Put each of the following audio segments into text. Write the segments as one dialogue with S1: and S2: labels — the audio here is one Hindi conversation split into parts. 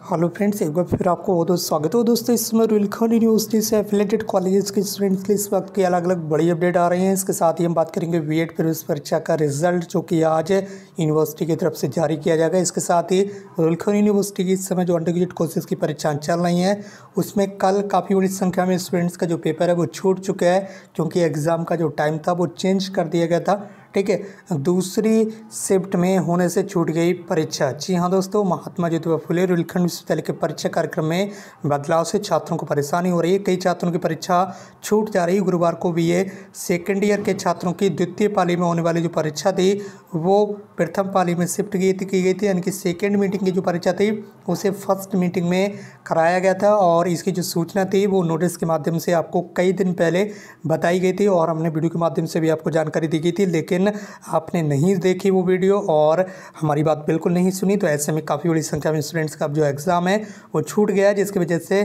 S1: हेलो फ्रेंड्स, एक बार फिर आपको बहुत बहुत स्वागत है दोस्तों। इस समय रुहेलखंड यूनिवर्सिटी से एफिलेटेड कॉलेजेस के स्टूडेंट्स के इस वक्त की अलग अलग बड़ी अपडेट आ रही हैं। इसके साथ ही हम बात करेंगे बीएड प्रवेश परीक्षा का रिजल्ट, जो कि आज यूनिवर्सिटी की तरफ से जारी किया जाएगा। इसके साथ ही रुहेलखंड यूनिवर्सिटी की इस समय जो अंडर ग्रेजुएट कोर्सेज की परीक्षाएं चल रही हैं, उसमें कल काफ़ी बड़ी संख्या में स्टूडेंट्स का जो पेपर है वो छूट चुका है, क्योंकि एग्ज़ाम का जो टाइम था वो चेंज कर दिया गया था। ठीक है, दूसरी शिफ्ट में होने से छूट गई परीक्षा। जी हाँ दोस्तों, महात्मा ज्योतिबा फुले रुहेलखंड विश्वविद्यालय के परीक्षा कार्यक्रम में बदलाव से छात्रों को परेशानी हो रही है। कई छात्रों की परीक्षा छूट जा रही है। गुरुवार को भी ये सेकेंड ईयर के छात्रों की द्वितीय पाली में होने वाली जो परीक्षा थी वो प्रथम पाली में शिफ्ट की गई थी, यानी कि सेकेंड मीटिंग की जो परीक्षा थी उसे फर्स्ट मीटिंग में कराया गया था। और इसकी जो सूचना थी वो नोटिस के माध्यम से आपको कई दिन पहले बताई गई थी और हमने वीडियो के माध्यम से भी आपको जानकारी दी गई थी, लेकिन आपने नहीं देखी वो वीडियो और हमारी बात बिल्कुल नहीं सुनी। तो ऐसे में काफ़ी बड़ी संख्या में स्टूडेंट्स का जो एग्ज़ाम है वो छूट गया, जिसकी वजह से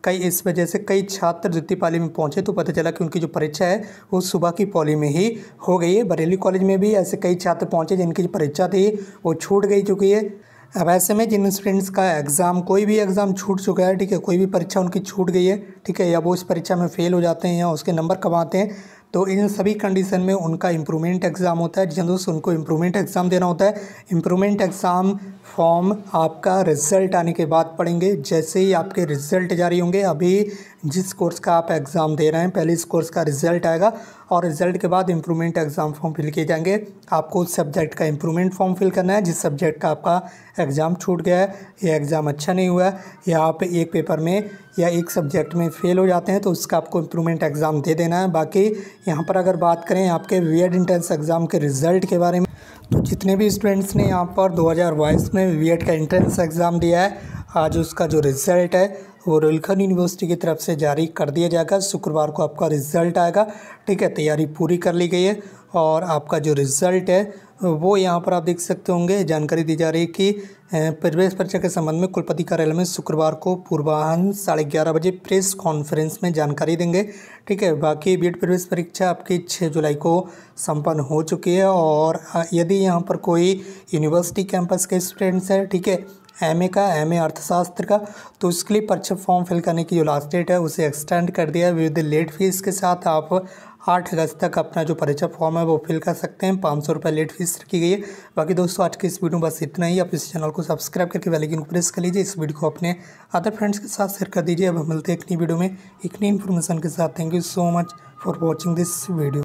S1: कई छात्र द्वितीय पाली में पहुंचे तो पता चला कि उनकी जो परीक्षा है वो सुबह की पाली में ही हो गई है। बरेली कॉलेज में भी ऐसे कई छात्र पहुंचे जिनकी जो परीक्षा थी वो छूट गई चुकी है। अब ऐसे में जिन स्टूडेंट्स का कोई भी एग्ज़ाम छूट चुका है, ठीक है, कोई भी परीक्षा उनकी छूट गई है, ठीक है, या वो उस परीक्षा में फेल हो जाते हैं या उसके नंबर कम आते हैं, तो इन सभी कंडीशन में उनका इम्प्रूवमेंट एग्ज़ाम होता है। जिन दोस्तों उनको इम्प्रूवमेंट एग्ज़ाम देना होता है, इम्प्रूवमेंट एग्ज़ाम फॉर्म आपका रिज़ल्ट आने के बाद पढ़ेंगे। जैसे ही आपके रिज़ल्ट जारी होंगे, अभी जिस कोर्स का आप एग्ज़ाम दे रहे हैं पहले इस कोर्स का रिज़ल्ट आएगा और रिज़ल्ट के बाद इम्प्रूवमेंट एग्ज़ाम फॉर्म फिल किए जाएंगे। आपको उस सब्जेक्ट का इम्प्रूवमेंट फॉर्म फिल करना है जिस सब्जेक्ट का आपका एग्ज़ाम छूट गया है, या एग्ज़ाम अच्छा नहीं हुआ है, या आप एक पेपर में या एक सब्जेक्ट में फ़ेल हो जाते हैं तो उसका आपको इम्प्रूवमेंट एग्ज़ाम दे देना है। बाकी यहाँ पर अगर बात करें आपके बीएड एंट्रेंस एग्ज़ाम के रिज़ल्ट के बारे में, तो जितने भी स्टूडेंट्स ने यहाँ पर 2022 में बीएड का एंट्रेंस एग्ज़ाम दिया है, आज उसका जो रिज़ल्ट है वो रुहेलखंड यूनिवर्सिटी की तरफ से जारी कर दिया जाएगा। शुक्रवार को आपका रिज़ल्ट आएगा। ठीक है, तैयारी पूरी कर ली गई है और आपका जो रिज़ल्ट है वो यहाँ पर आप देख सकते होंगे। जानकारी दी जा रही है कि प्रवेश परीक्षा के संबंध में कुलपति कार्यालय में शुक्रवार को पूर्वाह्न 11:30 बजे प्रेस कॉन्फ्रेंस में जानकारी देंगे। ठीक है, बाकी बीएड प्रवेश परीक्षा आपकी 6 जुलाई को संपन्न हो चुकी है। और यदि यहाँ पर कोई यूनिवर्सिटी कैंपस के स्टूडेंट्स हैं, ठीक है, एमए अर्थशास्त्र का, तो उसके लिए परीक्षा फॉर्म फिल करने की जो लास्ट डेट है उसे एक्सटेंड कर दिया है विद लेट फीस के साथ। आप 8 अगस्त तक अपना जो परीक्षा फॉर्म है वो फिल कर सकते हैं। 500 रुपये लेट फीस रखी गई है। बाकी दोस्तों आज की इस वीडियो में बस इतना ही। आप इस चैनल को सब्सक्राइब करके बेल आइकन को प्रेस कर लीजिए। इस वीडियो को अपने अदर फ्रेंड्स के साथ शेयर कर दीजिए। अब हम मिलते हैं एक नई वीडियो में एक नई इन्फॉर्मेशन के साथ। Thank you so much for watching this video.